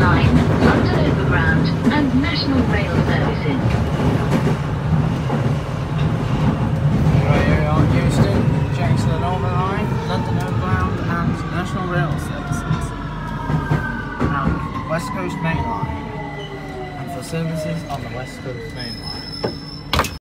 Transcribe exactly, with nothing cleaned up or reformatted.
Line, London Overground and National Rail services. Right here on Euston, change to the Northern Line, London Overground and National Rail services. Now, West Coast Main Line, and for services on the West Coast Main Line.